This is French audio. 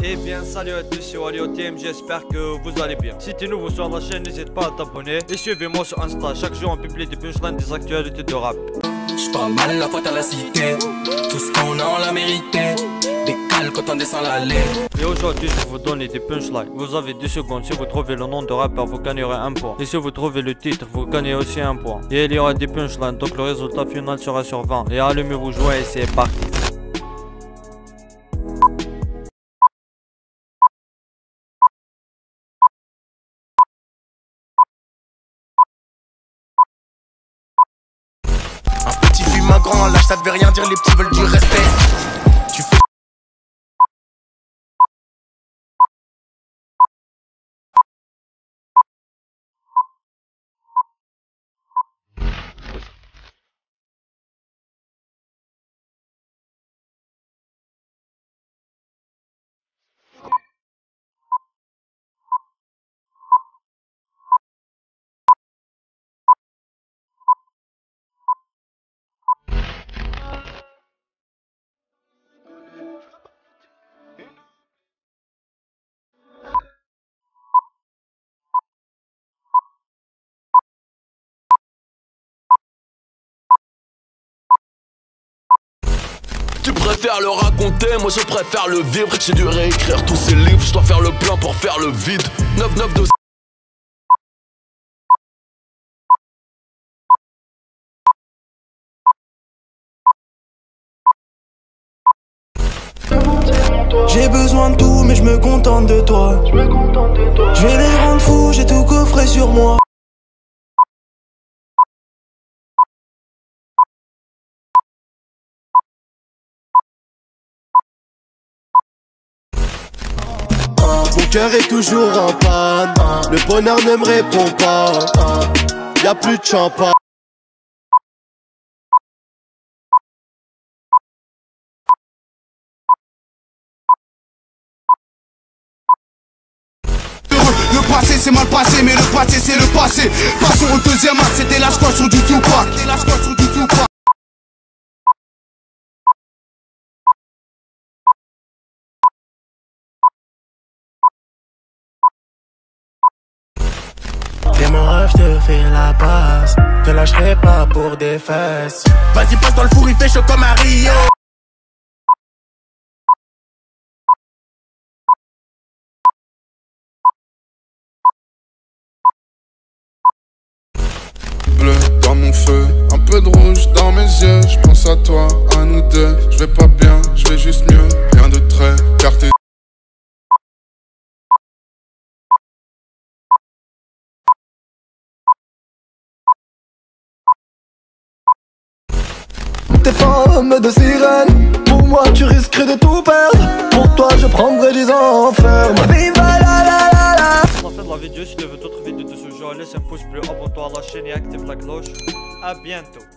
Eh bien salut à tous, c'est Wally OTM, j'espère que vous allez bien. Si tu es nouveau sur la chaîne, n'hésite pas à t'abonner et suivez-moi sur Insta. Chaque jour on publie des punchlines, des actualités de rap. J'parle mal la faute à la cité. Tout ce qu'on a on l'a mérité. Décale quand on descend l'allée. Et aujourd'hui je vais vous donner des punchlines. Vous avez 10 secondes, si vous trouvez le nom de rappeur vous gagnerez un point. Et si vous trouvez le titre vous gagnez aussi un point. Et il y aura des punchlines, donc le résultat final sera sur 20. Et allumez vos joies et c'est parti. Un petit fume un grand, lâche ça devait rien dire, les petits veulent du respect. Tu fais Tu préfères le raconter, moi je préfère le vivre. J'ai dû réécrire tous ces livres, je dois faire le plein pour faire le vide. 9-9 de... J'ai besoin de tout mais je me contente de toi. Je vais les rendre fous, j'ai tout coffré sur moi. Mon cœur est toujours en panne. Le bonheur ne me répond pas. Y'a plus de champagne. Le passé c'est mal passé, mais le passé c'est le passé. Passons au deuxième acte, c'était la squad sur du Tupac. T'es mon rêve, je te fais la passe. Te lâcherai pas pour des fesses. Vas-y passe dans le four, il fait chaud comme à Rio. Bleu dans mon feu, un peu de rouge dans mes yeux. Je pense à toi, à nous deux. Je vais pas bien, je vais juste mieux. Rien de très car t'es... T'es femme de sirène. Pour moi tu risquerais de tout perdre. Pour toi je prendrais 10 ans ferme. Viva la la la la. À la fin de la vidéo, si tu veux d'autres vidéos de ce genre, laisse un pouce bleu, abonne-toi à la chaîne et active la cloche. A bientôt.